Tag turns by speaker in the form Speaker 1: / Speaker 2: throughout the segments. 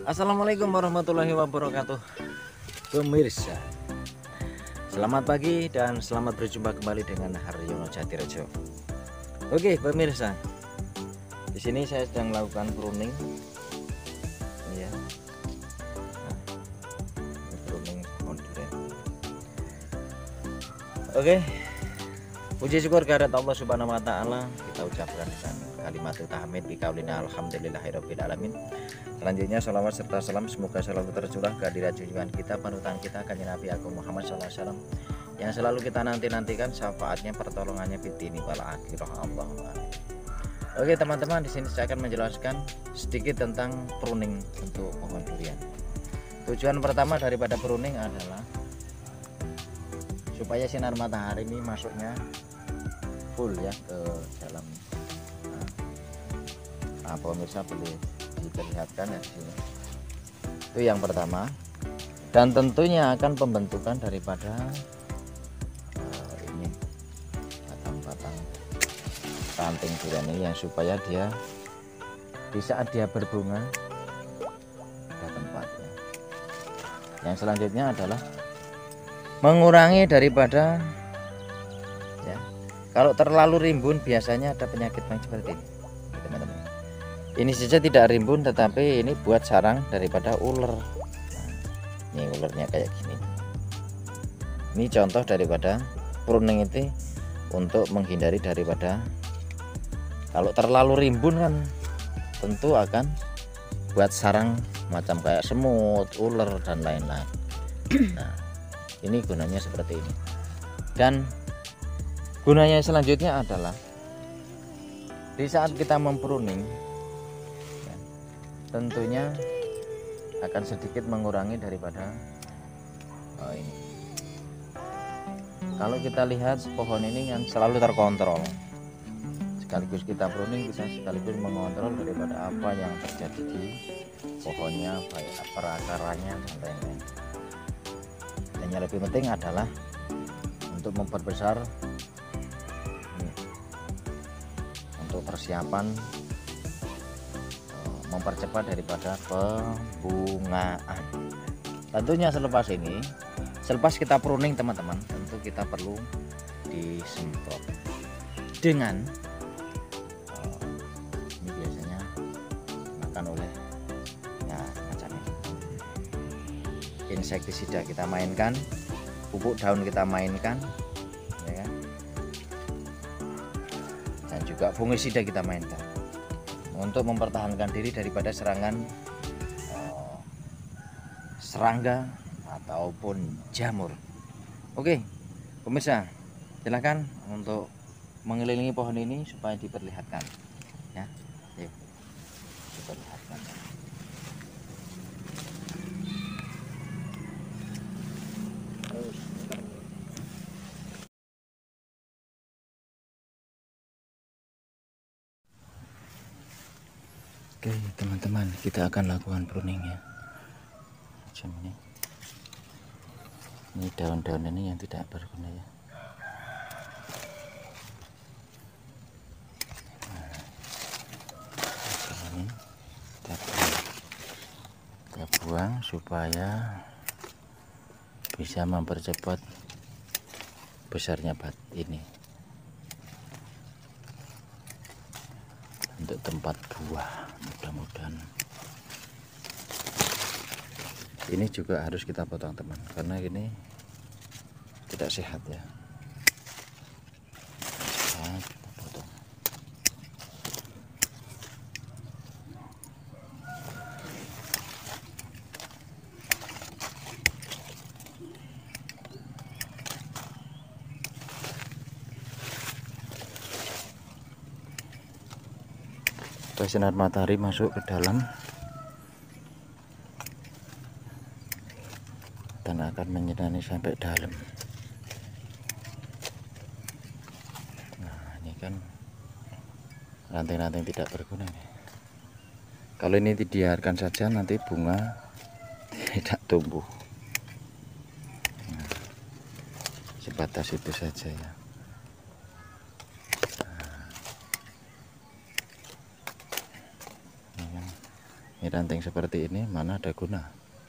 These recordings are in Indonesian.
Speaker 1: Assalamualaikum warahmatullahi wabarakatuh. Pemirsa, selamat pagi dan selamat berjumpa kembali dengan Haryono Jatirejo. Oke pemirsa, di sini saya sedang melakukan pruning ya. Pruning pohon durian. Oke, puji syukur kehadirat Allah Subhanahu wa taala kita ucapkan dengan kalimat tahmid biqaulina alhamdulillahirabbil alamin. Selanjutnya salawat serta salam semoga selalu tercurah kehadirat junjungan kita, panutan kita kanjeng Nabi Agung Muhammad SAW yang selalu kita nantikan syafaatnya, pertolongannya fitini wal akhirah. Allahumma amin. Oke teman-teman, di sini saya akan menjelaskan sedikit tentang pruning untuk pohon durian. Tujuan pertama daripada pruning adalah supaya sinar matahari ini masuknya full ya ke dalam. Nah, pemirsa boleh diperlihatkan ya di sini. Itu yang pertama. Dan tentunya akan pembentukan daripada ini batang-batang ranting durian ini yang supaya dia di saat dia berbunga ada tempatnya. Yang selanjutnya adalah mengurangi daripada ya, kalau terlalu rimbun biasanya ada penyakit yang seperti ini teman-teman. Ini saja tidak rimbun tetapi ini buat sarang daripada ular. Nah, ini ularnya kayak gini. Ini contoh daripada pruning itu untuk menghindari daripada kalau terlalu rimbun kan tentu akan buat sarang macam kayak semut, ular dan lain-lain. Nah, ini gunanya seperti ini. Dan gunanya selanjutnya adalah di saat kita mempruning ya, tentunya akan sedikit mengurangi daripada ini. Kalau kita lihat pohon ini kan selalu terkontrol. Sekaligus kita pruning bisa sekaligus mengontrol daripada apa yang terjadi di pohonnya, baik perakarannya dan lain-lain. Dan yang lebih penting adalah untuk memperbesar ini, untuk persiapan mempercepat daripada pembungaan. Tentunya selepas ini, selepas kita pruning teman-teman, tentu kita perlu disemprot dengan ini biasanya makan oleh ya macam ini insektisida kita mainkan, pupuk daun kita mainkan ya kan? Dan juga fungisida kita mainkan untuk mempertahankan diri daripada serangan serangga ataupun jamur. Oke pemirsa, silahkan untuk mengelilingi pohon ini supaya diperlihatkan ya. Yuk diperlihatkan. Oke teman-teman, kita akan lakukan pruning ya. Macam ini. Ini daun-daun ini yang tidak berguna ya. Nah, ini kita buang supaya bisa mempercepat besarnya bat ini untuk tempat buah. Mudah-mudahan ini juga harus kita potong teman, karena ini tidak sehat ya. Nah, kita potong. Sinar matahari masuk ke dalam dan akan menyinari sampai dalam. Nah ini kan ranting-ranting tidak berguna nih. Kalau ini dibiarkan saja nanti bunga tidak tumbuh. Nah, sebatas itu saja ya. Ini ranting seperti ini mana ada guna.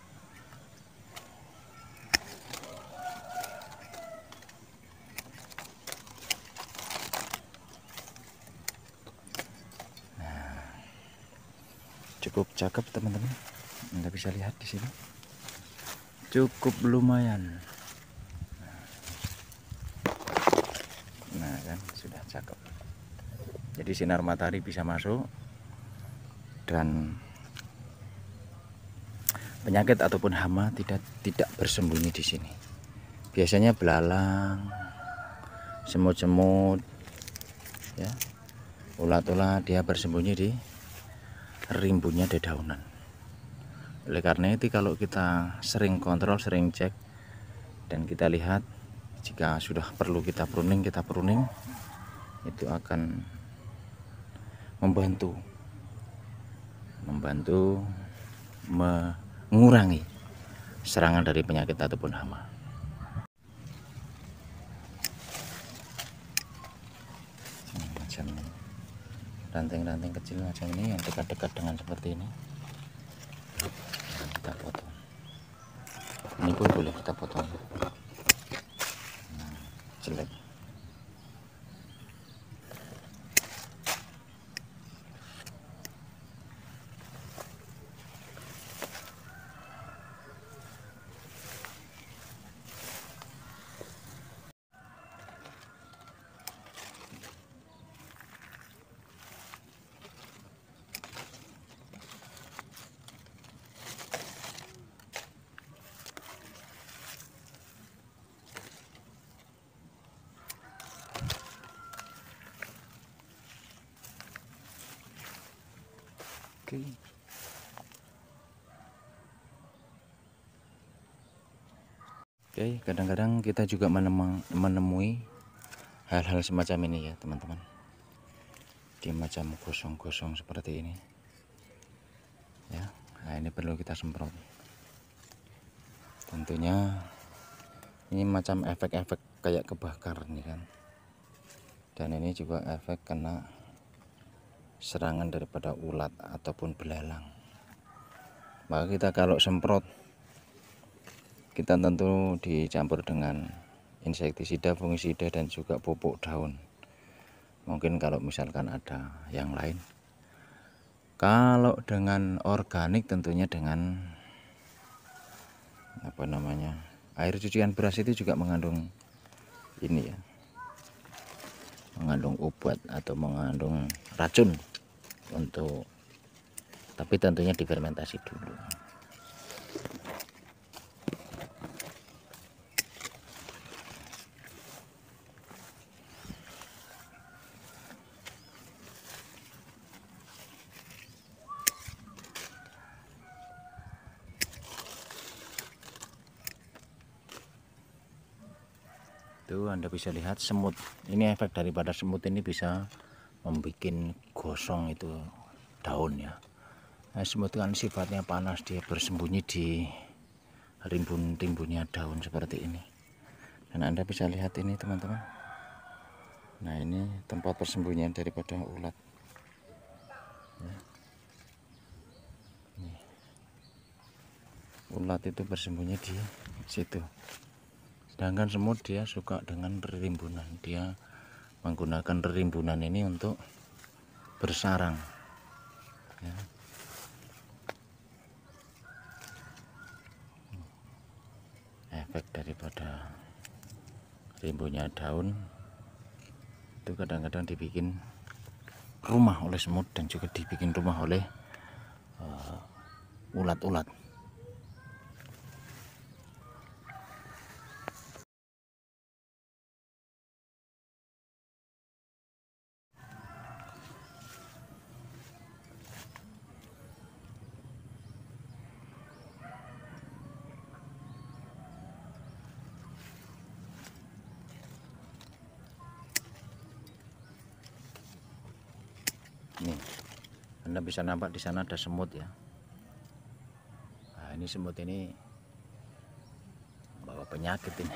Speaker 1: Cukup cakep teman-teman, Anda bisa lihat di sini, cukup lumayan. Nah kan sudah cakep. Jadi sinar matahari bisa masuk dan penyakit ataupun hama tidak bersembunyi di sini. Biasanya belalang, semut-semut, ya, ulat-ulat dia bersembunyi di rimbunnya dedaunan. Oleh karena itu kalau kita sering kontrol, sering cek, dan kita lihat jika sudah perlu kita pruning, itu akan membantu mengurangi serangan dari penyakit ataupun hama. Macam ranting-ranting kecil macam ini yang dekat-dekat dengan seperti ini, kita potong. Ini pun boleh kita potong. Jelek. Oke, kadang-kadang kita juga menemui hal-hal semacam ini ya teman-teman. Dia macam gosong-gosong seperti ini. Ya, nah ini perlu kita semprot. Tentunya ini macam efek-efek kayak kebakar nih kan. Dan ini juga efek kena serangan daripada ulat ataupun belalang. Maka kita kalau semprot, kita tentu dicampur dengan insektisida, fungisida, dan juga pupuk daun. Mungkin kalau misalkan ada yang lain. Kalau dengan organik tentunya dengan air cucian beras itu juga mengandung ini ya, mengandung obat atau mengandung racun untuk, tapi tentunya difermentasi dulu. Tuh Anda bisa lihat semut, ini efek daripada semut ini bisa membuat gosong itu daun ya. Nah, semut kan sifatnya panas, dia bersembunyi di rimbun-rimbunnya daun seperti ini. Dan Anda bisa lihat ini teman-teman. Nah ini tempat persembunyian daripada ulat ya. Ulat itu bersembunyi di situ. Sedangkan semut dia suka dengan rimbunan, dia menggunakan rimbunan ini untuk bersarang ya. Efek daripada rimbunnya daun itu kadang-kadang dibikin rumah oleh semut dan juga dibikin rumah oleh ulat-ulat. Nih, Anda bisa nampak di sana ada semut ya. Nah, ini semut ini bawa penyakit ini.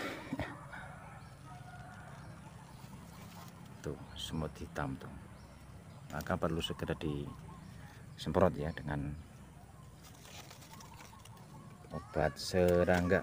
Speaker 1: Tuh, semut hitam tuh. Maka perlu segera disemprot ya dengan obat serangga.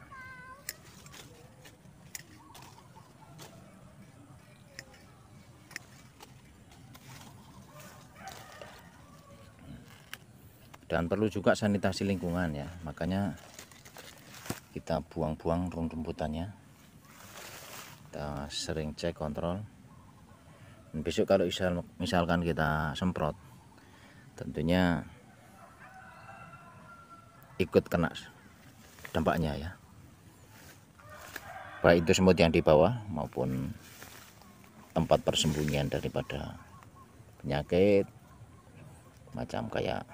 Speaker 1: Dan perlu juga sanitasi lingkungan ya, makanya kita buang-buang rumputannya, kita sering cek kontrol. Dan besok kalau misalkan kita semprot, tentunya ikut kena dampaknya ya, baik itu semut yang di bawah maupun tempat persembunyian daripada penyakit macam kayak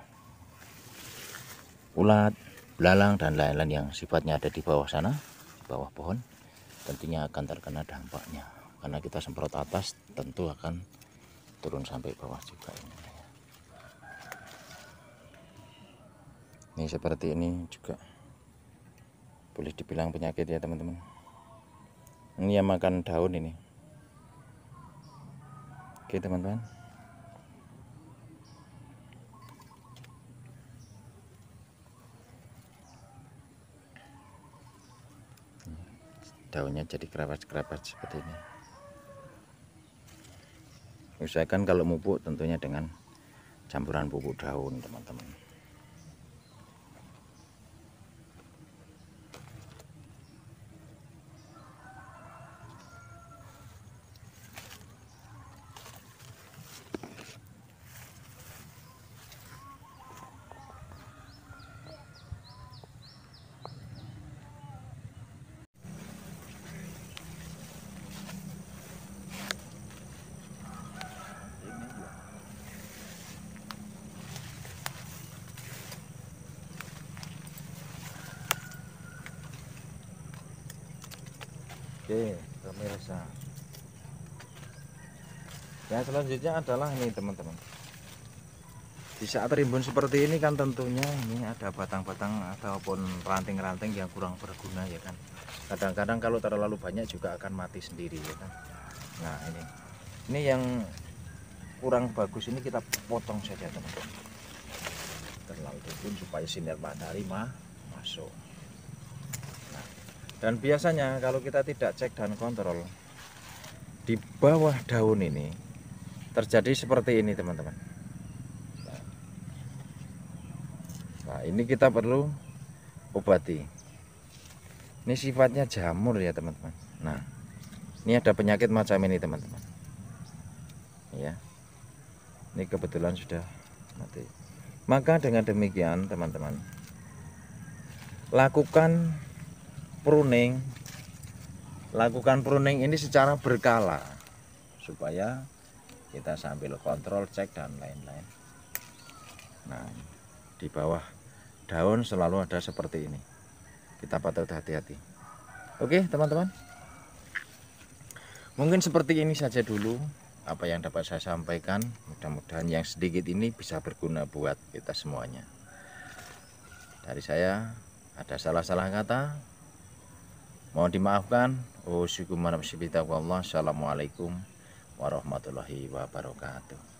Speaker 1: ulat, belalang dan lain-lain yang sifatnya ada di bawah sana, di bawah pohon, tentunya akan terkena dampaknya. Karena kita semprot atas, tentu akan turun sampai bawah juga ini seperti ini juga boleh dibilang penyakit ya teman-teman. Ini yang makan daun ini. Oke teman-teman, daunnya jadi kerapas-kerapas seperti ini. Usahakan kalau pupuk tentunya dengan campuran pupuk daun teman-teman. Oke pemirsa, yang selanjutnya adalah ini teman-teman. Di saat rimbun seperti ini kan tentunya ini ada batang-batang ataupun ranting-ranting yang kurang berguna ya kan. Kadang-kadang kalau terlalu banyak juga akan mati sendiri ya kan. Nah ini yang kurang bagus ini kita potong saja teman-teman, terlalu pun supaya sinar matahari masuk. Dan biasanya kalau kita tidak cek dan kontrol, di bawah daun ini terjadi seperti ini teman-teman. Nah ini kita perlu obati. Ini sifatnya jamur ya teman-teman. Nah ini ada penyakit macam ini teman-teman ya. Ini kebetulan sudah mati. Maka dengan demikian teman-teman, lakukan pruning ini secara berkala supaya kita sambil kontrol, cek dan lain-lain. Nah di bawah daun selalu ada seperti ini, kita patut hati-hati. Oke teman-teman, mungkin seperti ini saja dulu apa yang dapat saya sampaikan. Mudah-mudahan yang sedikit ini bisa berguna buat kita semuanya. Dari saya ada salah-salah kata, mohon dimaafkan. Assalamualaikum warahmatullahi wabarakatuh.